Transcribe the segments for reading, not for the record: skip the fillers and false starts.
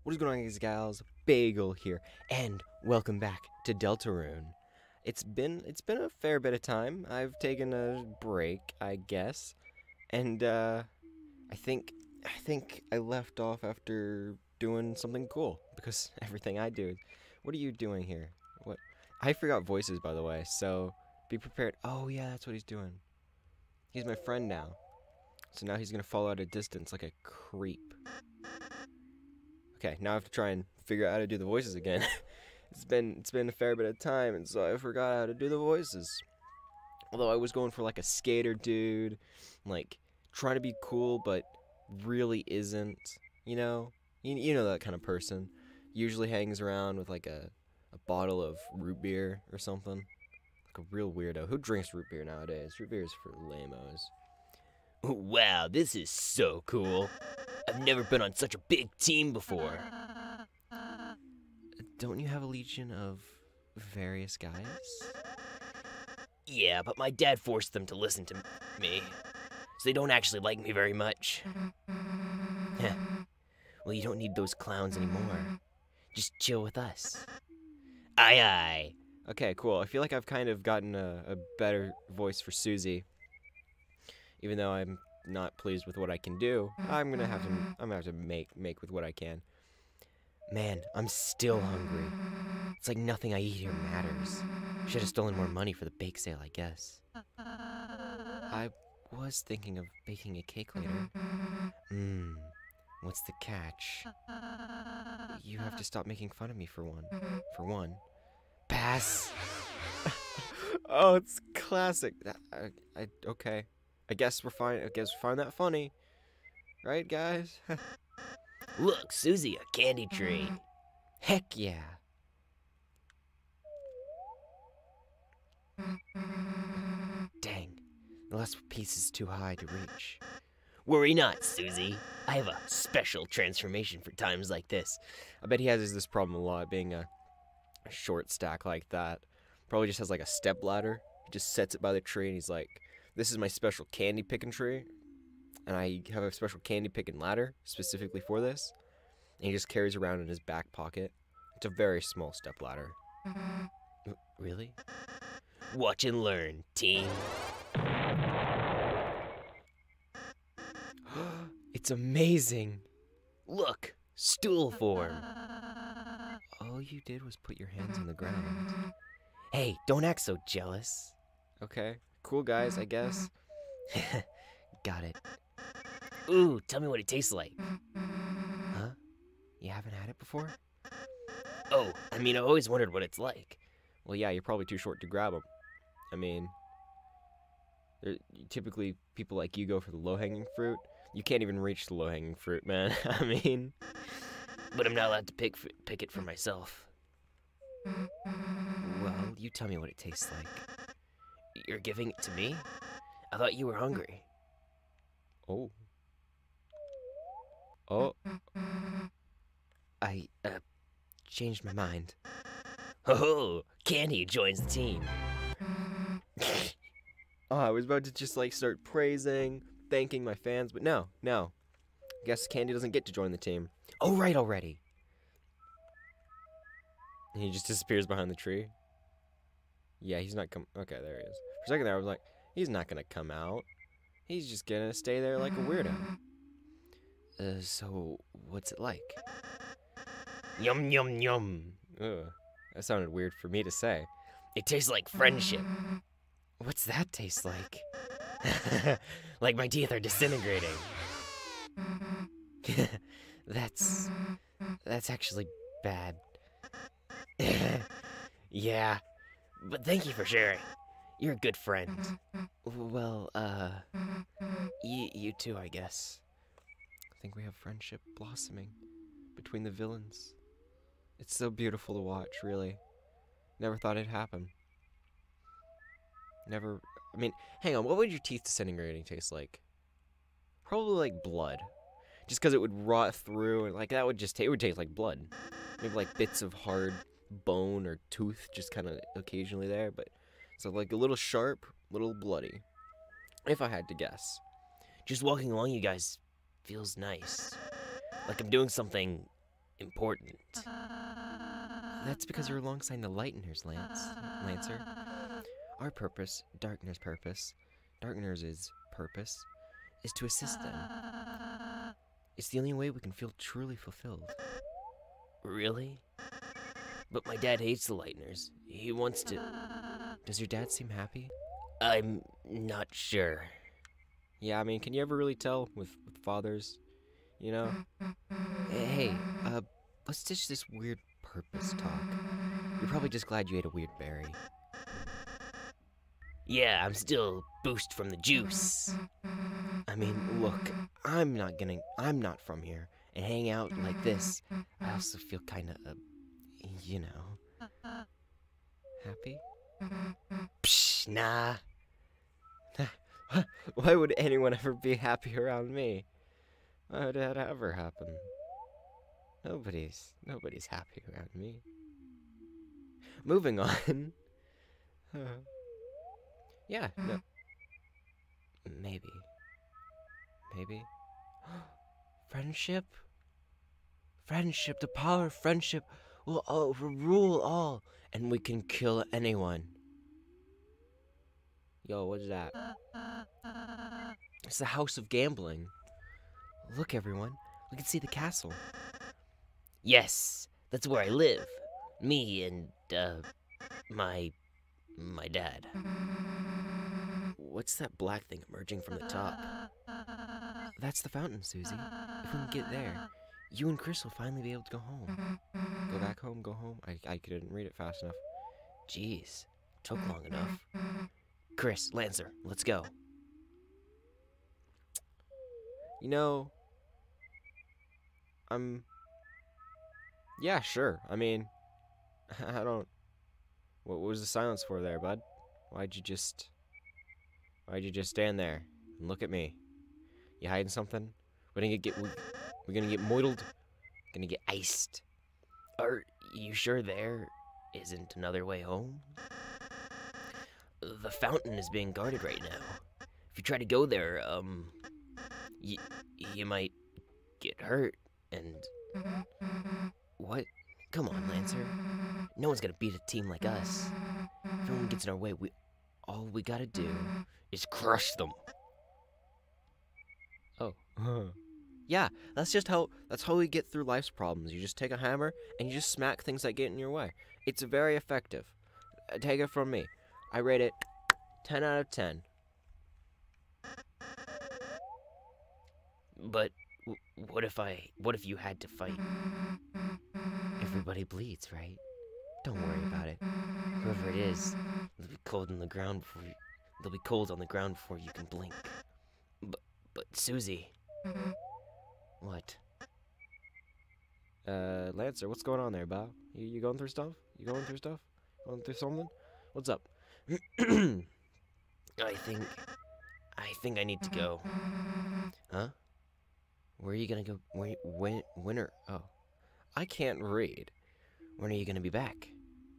What is going on, guys and gals? Bagel here, and welcome back to Deltarune. It's been a fair bit of time. I've taken a break, I guess, and I think I left off after doing something cool because everything I do. What are you doing here? What? I forgot voices, by the way, so be prepared. Oh yeah, that's what he's doing. He's my friend now, so now he's gonna follow at a distance like a creep. Okay, now I have to try and figure out how to do the voices again. It's been a fair bit of time, and so I forgot how to do the voices. Although I was going for like a skater dude, like trying to be cool, but really isn't. You know, you know that kind of person. Usually hangs around with like a bottle of root beer or something. Like a real weirdo. Who drinks root beer nowadays? Root beer is for lamos. Wow, this is so cool. I've never been on such a big team before. Don't you have a legion of various guys? Yeah, but my dad forced them to listen to me, so they don't actually like me very much. Well, you don't need those clowns anymore. Just chill with us. Aye aye. Okay, cool. I feel like I've kind of gotten a better voice for Susie. Even though I'm not pleased with what I can do, I'm gonna have to make with what I can. Man, I'm still hungry. It's like nothing I eat here matters. Should have stolen more money for the bake sale, I guess. I was thinking of baking a cake later. What's the catch? You have to stop making fun of me for one. Pass. Oh, it's classic. Okay. I guess we're fine. I guess we find that funny, right, guys? Look, Susie, a candy tree. Heck yeah. Dang, the last piece is too high to reach. Worry not, Susie. I have a special transformation for times like this. I bet he has this problem a lot, being a short stack like that. Probably just has like a step ladder. He just sets it by the tree and he's like, this is my special candy picking tree, and I have a special candy picking ladder specifically for this. And he just carries around in his back pocket. It's a very small step ladder. Really? Watch and learn, team. It's amazing. Look, stool form. All you did was put your hands on the ground. Hey, don't act so jealous. Okay, cool guys, I guess. Got it. Ooh, tell me what it tastes like. Huh? You haven't had it before? Oh, I mean, I always wondered what it's like. Well, yeah, you're probably too short to grab them. I mean, typically people like you go for the low-hanging fruit. You can't even reach the low-hanging fruit, man. I mean... But I'm not allowed to pick it for myself. Well, you tell me what it tastes like. You're giving it to me? I thought you were hungry. Oh. Oh. I changed my mind. Oh, Candy joins the team. Oh, I was about to just like start praising, thanking my fans, but no. Guess Candy doesn't get to join the team. Oh, right already. And he just disappears behind the tree. Yeah, he's not okay, there he is. For a second there, I was like, he's not gonna come out. He's just gonna stay there like a weirdo. So, what's it like? Yum, yum, yum. Ugh, that sounded weird for me to say. It tastes like friendship. What's that taste like? Like my teeth are disintegrating. That's actually bad. Yeah, but thank you for sharing. You're a good friend. Well, you too, I guess. I think we have friendship blossoming between the villains. It's so beautiful to watch, really. Never thought it'd happen. Never, I mean, hang on, what would your teeth disintegrating taste like? Probably like blood. Just because it would rot through, and like that would just it would taste like blood. Maybe like bits of hard bone or tooth just kind of occasionally there, but so like a little sharp, little bloody. If I had to guess. Just walking along you guys feels nice. Like I'm doing something important. That's because you're alongside the Lighteners, Lancer. Our purpose, Darkner's purpose, Darkner's purpose, is to assist them. It's the only way we can feel truly fulfilled. Really? But my dad hates the Lighteners. He wants to... Does your dad seem happy? I'm not sure. Yeah, I mean, can you ever really tell with fathers? You know? Hey, let's ditch this weird purpose talk. You're probably just glad you ate a weird berry. Yeah, I'm still boost from the juice. I mean, look, I'm not from here, and hang out like this, I also feel kinda, you know, happy? Psh, nah. Why would anyone ever be happy around me? Why would that ever happen? Nobody's happy around me. Moving on. Yeah, no. Maybe. Friendship? Friendship, the power of friendship will overrule all, and we can kill anyone. Yo, what's that? It's the House of Gambling. Look, everyone. We can see the castle. Yes, that's where I live. Me and, my dad. What's that black thing emerging from the top? That's the fountain, Susie. If we can get there, you and Chris will finally be able to go home. Go back home, go home. I couldn't read it fast enough. Jeez, took long enough. Chris, Lancer, let's go. You know, yeah, sure. I mean, I don't... What was the silence for there, bud? Why'd you just stand there and look at me? You hiding something? We're gonna get moidled? Gonna get iced? Are you sure there isn't another way home? The fountain is being guarded right now. If you try to go there, you might get hurt, and... What? Come on, Lancer. No one's gonna beat a team like us. If anyone gets in our way, all we gotta do is crush them. Oh. Yeah, that's how we get through life's problems. You just take a hammer and you just smack things that get in your way. It's very effective. Take it from me. I rate it 10 out of 10. But what if you had to fight? Everybody bleeds, right? Don't worry about it. Whoever it is, they'll be cold on the ground before you can blink. But Susie. What? Lancer, what's going on there, Bob? You going through stuff? Going through something? What's up? I think I need to go. Huh? Where are you gonna go? When are... Oh. I can't read. When are you gonna be back?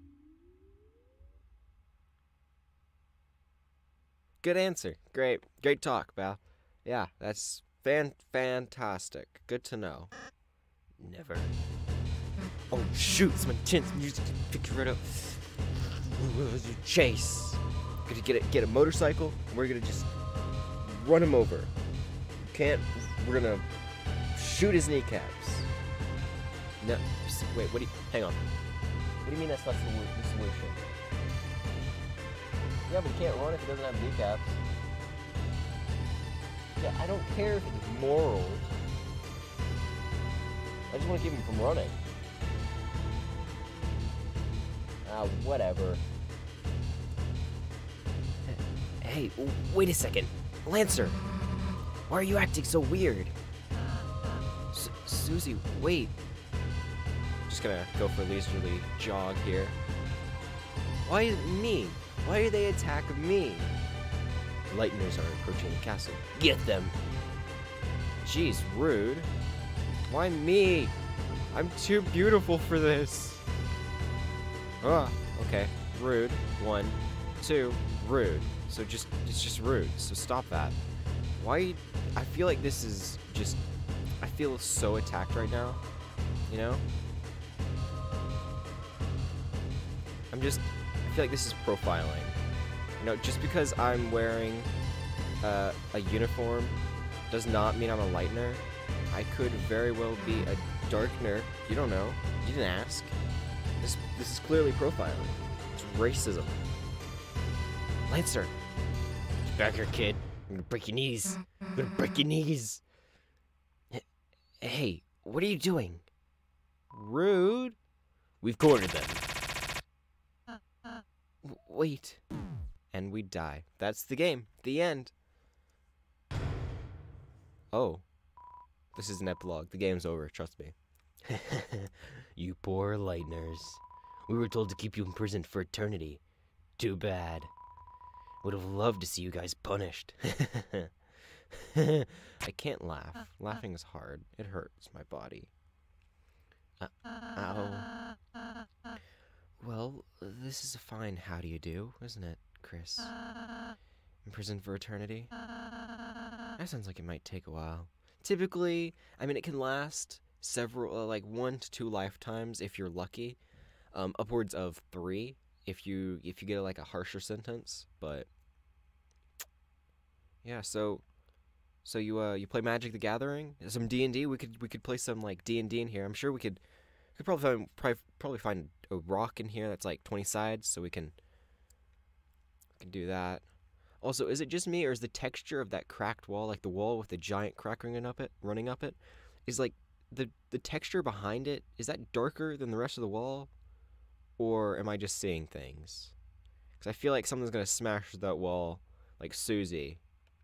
Good answer. Great talk, Val. Yeah, that's fantastic. Good to know. Never. Oh shoot, it's my chance music to pick you right up. Chase. Gonna get a motorcycle, and we're gonna just run him over. We're gonna shoot his kneecaps. No, wait, hang on. What do you mean that's not the solution? Yeah, but he can't run if he doesn't have kneecaps. Yeah, I don't care if it's moral. I just want to keep him from running. Whatever. Hey, wait a second. Lancer, why are you acting so weird? Susie, wait. Just gonna go for a leisurely jog here. Why me? Why do they attack me? Lighteners are approaching the castle. Get them. Jeez, rude. Why me? I'm too beautiful for this. Okay. Rude. 1, 2, rude. So it's just rude. So stop that. Why? I feel like this is just... I feel so attacked right now. You know? I feel like this is profiling. You know, just because I'm wearing a uniform does not mean I'm a lightener. I could very well be a darkener. You don't know. You didn't ask. This is clearly profiling. It's racism. Lancer! Get back here, kid. I'm gonna break your knees. I'm gonna break your knees. Hey, what are you doing? Rude. We've cornered them. Wait. And we die. That's the game. The end. Oh. This is an epilogue. The game's over, trust me. You poor lighteners. We were told to keep you imprisoned for eternity. Too bad. Would have loved to see you guys punished. I can't laugh. Laughing is hard. It hurts my body. Ow. Well, this is a fine how do you do, isn't it, Chris? Imprisoned for eternity? That sounds like it might take a while. Typically, I mean, it can last several, like 1 to 2 lifetimes if you're lucky. Upwards of 3 if you get like a harsher sentence. But yeah, so you play Magic the Gathering, some D&D. We could play some like D&D in here. I'm sure we could probably find a rock in here that's like 20 sides, so we can do that. Also, is it just me, or is the texture of that cracked wall, like the wall with the giant crack running up it, is like the texture behind it, is that darker than the rest of the wall? Or am I just seeing things? Because I feel like someone's going to smash that wall, like Susie.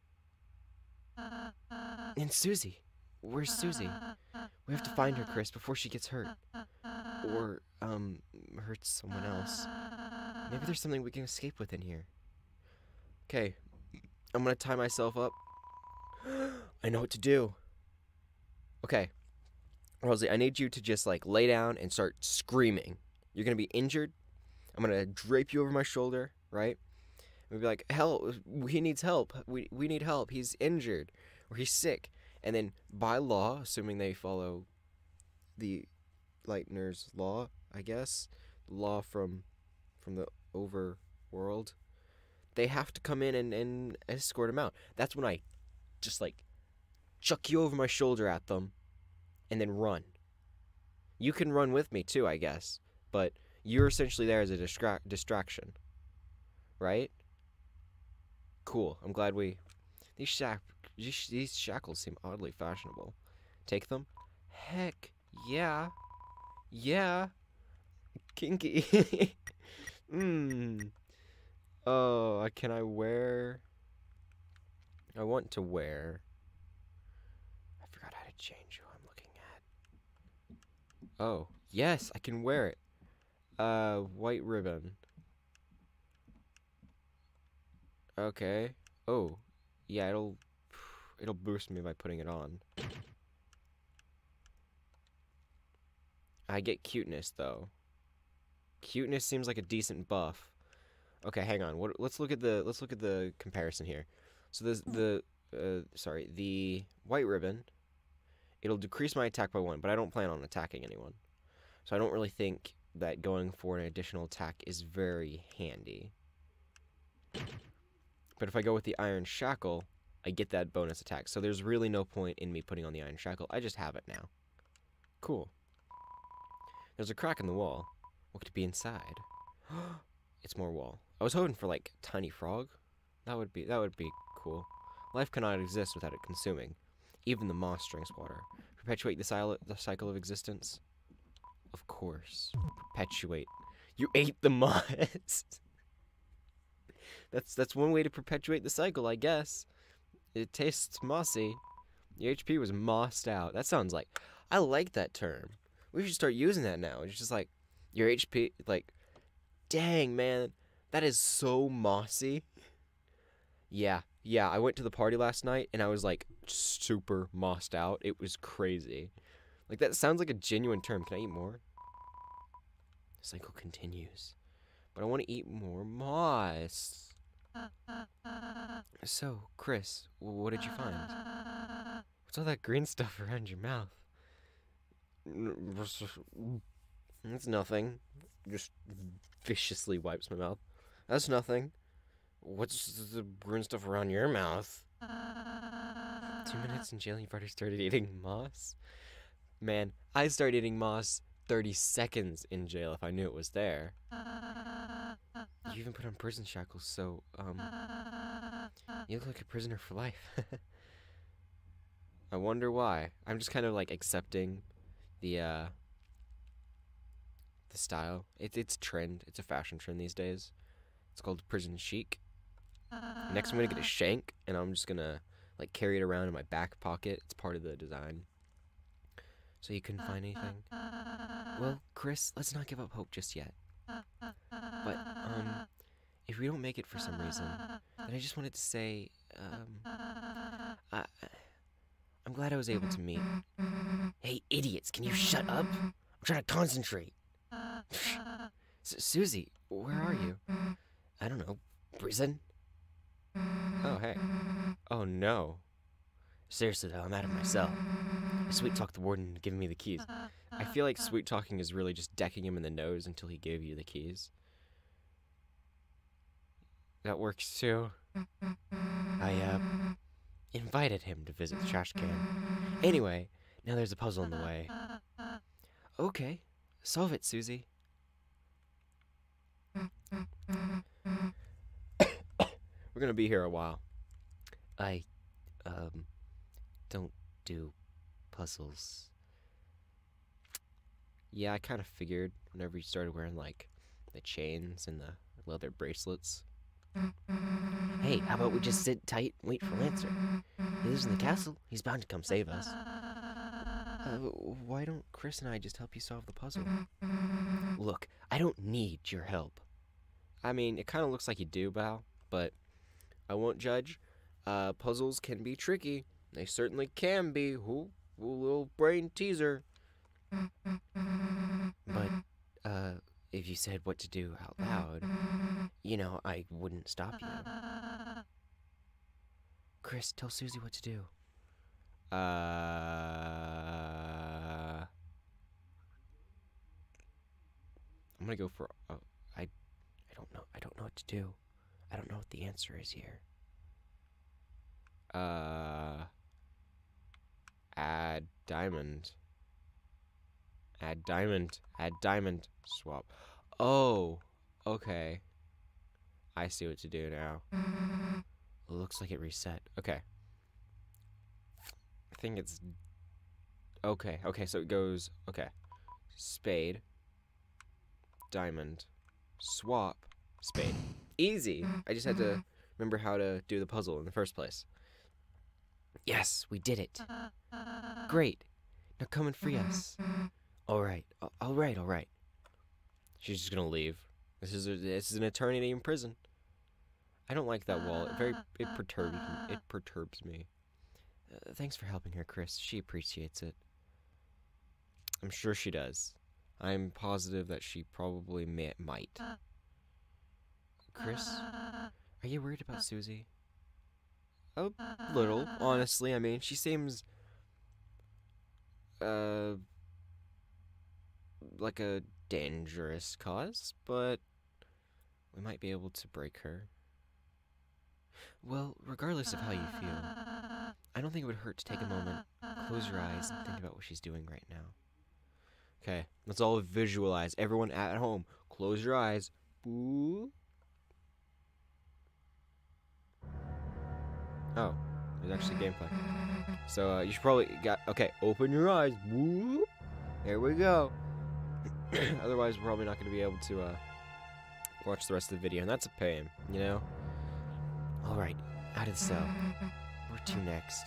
And Susie? Where's Susie? We have to find her, Chris, before she gets hurt. Or, hurts someone else. Maybe there's something we can escape with in here. Okay, I'm gonna tie myself up. I know what to do. Okay, Rosie, I need you to just like lay down and start screaming. You're gonna be injured. I'm gonna drape you over my shoulder, right? And be like, help, he needs help. We need help. He's injured or he's sick. And then by law, assuming they follow the Lightner's law, I guess, law from the overworld, they have to come in and escort him out. That's when I just, like, chuck you over my shoulder at them and then run. You can run with me, too, I guess. But you're essentially there as a distraction. Right? Cool. I'm glad we... These shackles seem oddly fashionable. Take them? Heck, yeah. Yeah. Kinky. Oh, can I wear... I want to wear... I forgot how to change who I'm looking at. Oh, yes, I can wear it. White ribbon. Okay. Oh, yeah, it'll boost me by putting it on. I get cuteness, though. Cuteness seems like a decent buff. Okay, hang on. Let's look at the comparison here. So the white ribbon, it'll decrease my attack by 1, but I don't plan on attacking anyone. So I don't really think that going for an additional attack is very handy. But if I go with the Iron Shackle, I get that bonus attack. So there's really no point in me putting on the Iron Shackle. I just have it now. Cool. There's a crack in the wall. What could be inside? It's more wall. I was hoping for like tiny frog. That would be cool. Life cannot exist without it consuming. Even the moss drinks water. Perpetuate the cycle of existence. Of course. Perpetuate. You ate the moss. That's one way to perpetuate the cycle, I guess. It tastes mossy. Your HP was mossed out. That sounds like... I like that term. We should start using that now. It's just like, your HP, like, dang, man, that is so mossy. Yeah, I went to the party last night, and I was, like, super mossed out. It was crazy. Like, that sounds like a genuine term. Can I eat more? The cycle continues. But I want to eat more moss. So, Chris, what did you find? What's all that green stuff around your mouth? That's nothing. Just viciously wipes my mouth. That's nothing. What's the green stuff around your mouth? 2 minutes in jail, you've already started eating moss? Man, I started eating moss 30 seconds in jail if I knew it was there. You even put on prison shackles, so, you look like a prisoner for life. I wonder why. I'm just kind of like accepting the style. It's trend. It's a fashion trend these days. It's called prison chic. Next, I'm gonna get a shank, and I'm just gonna like carry it around in my back pocket. It's part of the design. So you couldn't find anything? Well, Chris, let's not give up hope just yet. But if we don't make it for some reason, then I just wanted to say, I'm glad I was able to meet. Hey, idiots! Can you shut up? I'm trying to concentrate. Susie, where are you? I don't know. Prison? Oh, hey. Oh, no. Seriously, though, I'm out of my cell. I sweet-talked the warden into giving me the keys. I feel like sweet-talking is really just decking him in the nose until he gave you the keys. That works, too. I, invited him to visit the trash can. Anyway, now there's a puzzle in the way. Okay. Solve it, Susie. We're gonna be here a while. I, don't do puzzles. Yeah, I kind of figured whenever you started wearing, like, the chains and the leather bracelets. Hey, how about we just sit tight and wait for Lancer? He lives in the castle. He's bound to come save us. Why don't Chris and I just help you solve the puzzle? Look, I don't need your help. I mean, it kind of looks like you do, Bao, but I won't judge. Puzzles can be tricky. They certainly can be. Ooh, little brain teaser. But, if you said what to do out loud, you know, I wouldn't stop you. Chris, tell Susie what to do. I'm gonna go for, I don't know. I don't know what to do. I don't know what the answer is here. Add diamond. Add diamond. Add diamond. Swap. Oh, okay. I see what to do now. It looks like it reset. Okay. I think it's... Okay, so it goes... Okay. Spade. Diamond. Swap. Spade. Easy! I just had to remember how to do the puzzle in the first place. Yes, we did it. Great. Now come and free us. Alright. Alright. She's just gonna leave. This is an eternity in prison. I don't like that wall. It perturbs me. Thanks for helping her, Chris. She appreciates it. I'm sure she does. I'm positive that she probably might. Chris, are you worried about Susie? A little, honestly. I mean, she seems like a dangerous cause, but we might be able to break her. Well, regardless of how you feel, I don't think it would hurt to take a moment, close your eyes, and think about what she's doing right now. Okay, let's all visualize. Everyone at home, close your eyes. Boo. Oh, there's actually gameplay. So, you should probably okay, open your eyes. Woo! There we go. Otherwise, we're probably not going to be able to, watch the rest of the video, and that's a pain, you know? Alright, out of the cell. Where to next?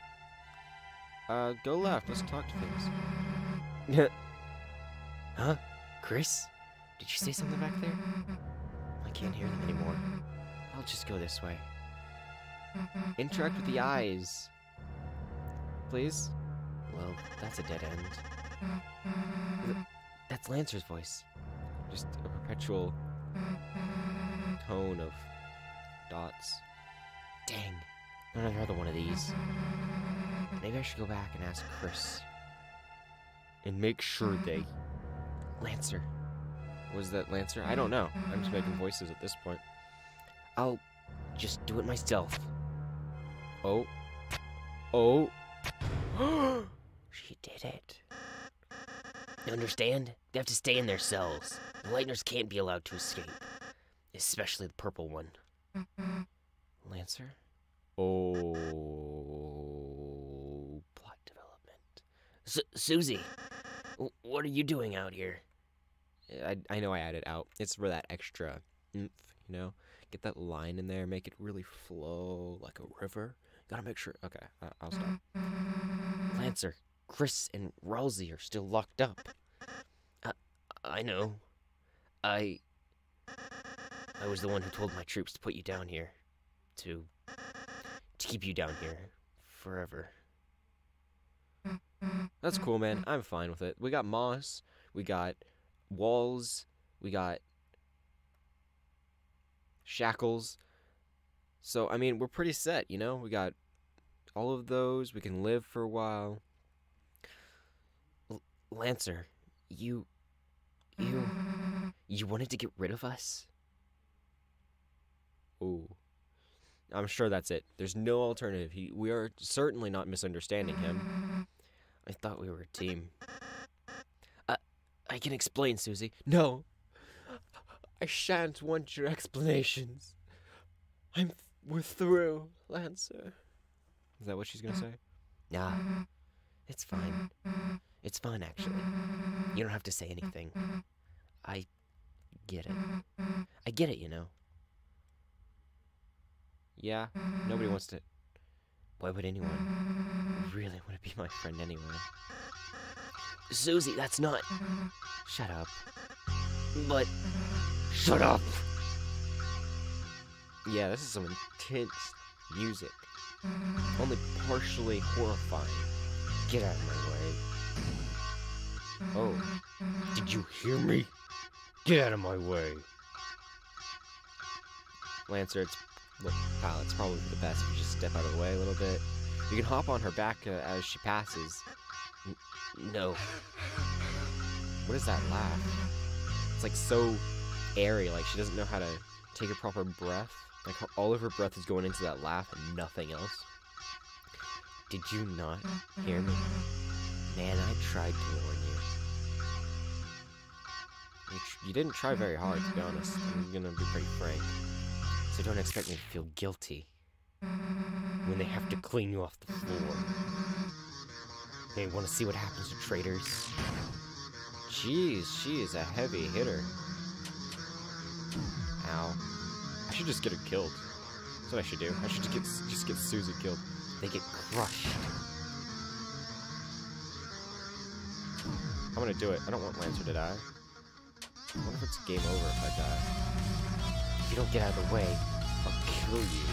Go left. Let's talk to things. Huh? Chris? Did you say something back there? I can't hear them anymore. I'll just go this way. Interact with the eyes. Please? Well, that's a dead end. That's Lancer's voice. Just a perpetual tone of dots. Dang. Another one of these. Maybe I should go back and ask Chris. and make sure they... Lancer. Was that Lancer? I don't know. I'm just making voices at this point. I'll just do it myself. Oh. Oh. She did it. You understand? They have to stay in their cells. The Lightners can't be allowed to escape. Especially the purple one. Lancer? Oh. Plot development. Susie, what are you doing out here? I know I added out. It's for that extra oomph, you know? Get that line in there, make it really flow like a river. Gotta make sure. Okay, I'll stop. Lancer, Chris and Rousey are still locked up. I know. I was the one who told my troops to put you down here. To keep you down here. Forever. That's cool, man. I'm fine with it. We got moss. We got walls. We got shackles. So, I mean, we're pretty set, you know? We got all of those. We can live for a while. Lancer, you wanted to get rid of us? Ooh. I'm sure that's it. There's no alternative. We are certainly not misunderstanding him. I thought we were a team. I can explain, Susie. No. I shan't want your explanations. We're through, Lancer. Is that what she's gonna say? Nah. It's fine. It's fun, actually. You don't have to say anything. I get it. I get it, you know. Yeah, nobody wants to... Why would anyone really want to be my friend anyway? Susie, that's not... Shut up. But... Shut up! Yeah, this is some intense music. Only partially horrifying. Get out of my way. Oh. Did you hear me? Get out of my way. Lancer, look, pal, it's probably for the best if you just step out of the way a little bit. You can hop on her back as she passes. No. What is that laugh? It's like so airy, like she doesn't know how to take a proper breath. Like all of her breath is going into that laugh and nothing else. Did you not hear me? Man, I tried to warn you. You didn't try very hard, to be honest. I'm gonna be pretty frank. So don't expect me to feel guilty when they have to clean you off the floor. Hey, want to see what happens to traitors? Jeez, she is a heavy hitter. Ow. I should just get her killed. That's what I should do. I should just get Susie killed. They get crushed. I'm gonna do it. I don't want Lancer to die. I wonder if it's game over if I die. If you don't get out of the way, I'll kill you.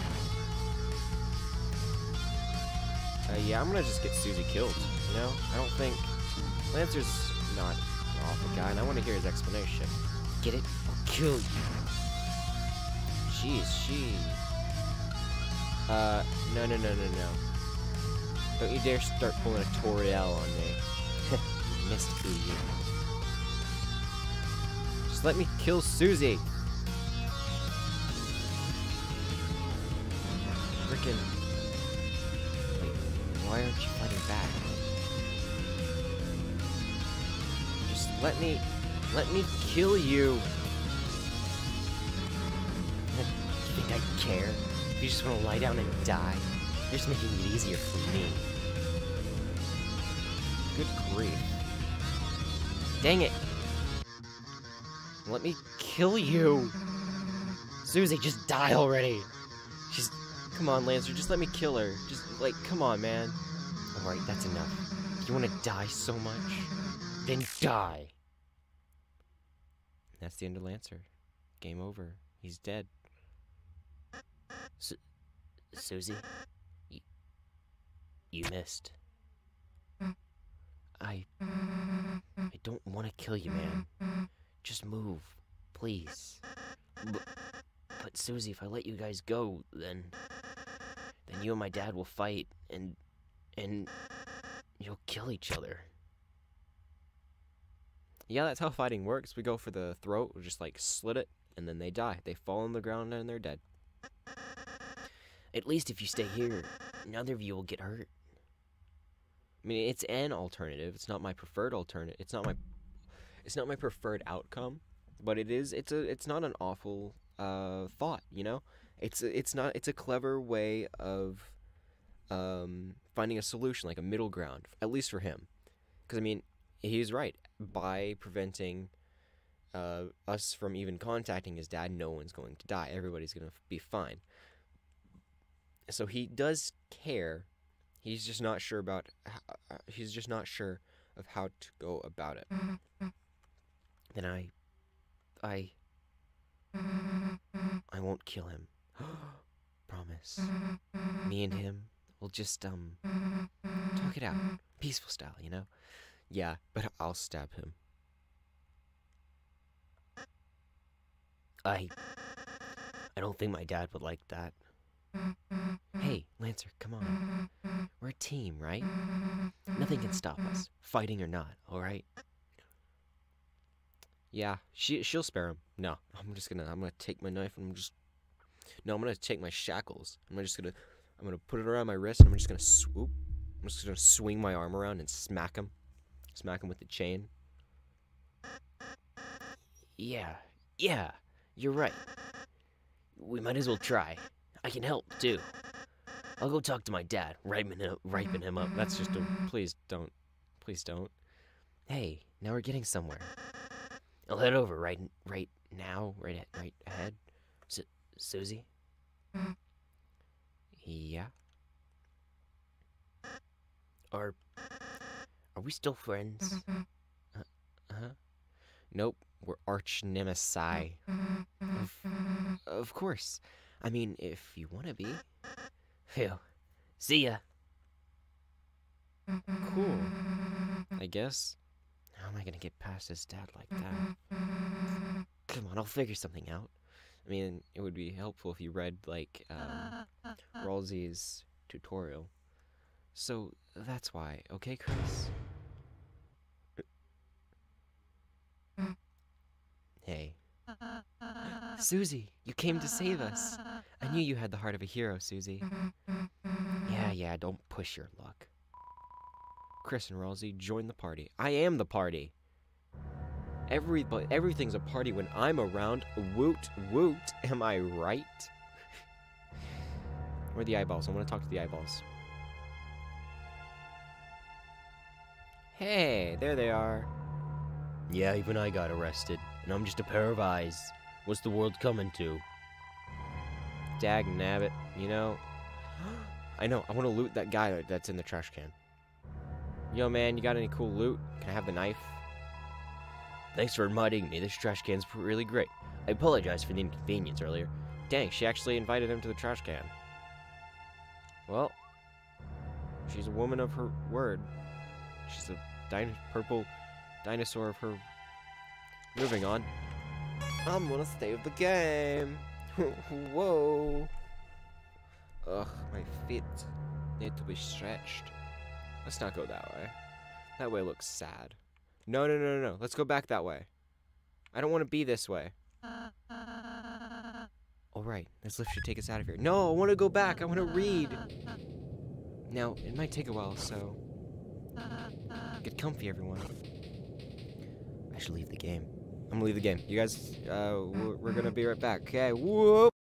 Yeah, I'm gonna just get Susie killed, you know? I don't think... Lancer's not an awful guy, and I want to hear his explanation. Get it? I'll kill you. Jeez, she... No. Don't you dare start pulling a Toriel on me. Missed you. Just let me kill Susie. Frickin'... Wait, why aren't you fighting back? Just let me kill you. You think I care? You just want to lie down and die? You're just making it easier for me. Good grief. Dang it! Let me kill you. Susie, just die already! Just, come on, Lancer, just let me kill her. Just, like, come on, man. Alright, that's enough. You want to die so much? Then die! That's the end of Lancer. Game over. He's dead. Susie? You missed. I don't want to kill you, man. Just move, please. But Susie, if I let you guys go, then you and my dad will fight, and you'll kill each other. Yeah, that's how fighting works. We go for the throat, we just like slit it, and then they die. They fall on the ground and they're dead. At least if you stay here, none of you will get hurt. I mean, it's an alternative. It's not my preferred alternative. It's not my preferred outcome, but it is. It's not an awful thought. You know, it's not. It's a clever way of finding a solution, like a middle ground, at least for him. Because I mean, he's right. By preventing us from even contacting his dad, no one's going to die. Everybody's going to be fine. So he does care. He's just not sure about. He's just not sure of how to go about it. Then I won't kill him. Promise. Me and him will just talk it out, peaceful style, you know. Yeah, but I'll stab him. I don't think my dad would like that. Hey, Lancer, come on. We're a team, right? Nothing can stop us, fighting or not, alright? Yeah, she'll spare him. No, I'm gonna take my knife and I'm gonna take my shackles. I'm gonna put it around my wrist and I'm just gonna swoop. I'm just gonna swing my arm around and smack him with the chain. Yeah, you're right. We might as well try. I can help, too. I'll go talk to my dad, ripen him up. That's just a, please don't. Hey, now we're getting somewhere. I'll head over right now, right ahead. Susie? Yeah. Are we still friends? Nope, we're arch nemesis. Of course. I mean, if you want to be. Phew. See ya. Cool. I guess. How am I gonna get past his dad like that? Come on, I'll figure something out. I mean, it would be helpful if you read, like, Ralsei's tutorial. So, that's why. Okay, Chris? Hey. Susie, you came to save us. I knew you had the heart of a hero, Susie. Yeah, don't push your luck. Chris and Ralsei, join the party. I am the party. Everything's a party when I'm around. Woot, woot. Am I right? Where are the eyeballs? I want to talk to the eyeballs. Hey, there they are. Yeah, even I got arrested, and I'm just a pair of eyes. What's the world coming to? Dag nabbit, you know. I know, I want to loot that guy that's in the trash can. Yo, man, you got any cool loot? Can I have the knife? Thanks for inviting me. This trash can's really great. I apologize for the inconvenience earlier. Dang, she actually invited him to the trash can. Well, she's a woman of her word. She's a purple dinosaur of her. Moving on. I'm gonna save the game. Whoa. Ugh, my feet need to be stretched. Let's not go that way. That way looks sad. No. Let's go back that way. I don't want to be this way. Alright, this lift should take us out of here. No, I want to go back. I want to read. Now, it might take a while, so get comfy, everyone. I should leave the game. I'm gonna leave the game. You guys, we're gonna be right back. Okay, whoop!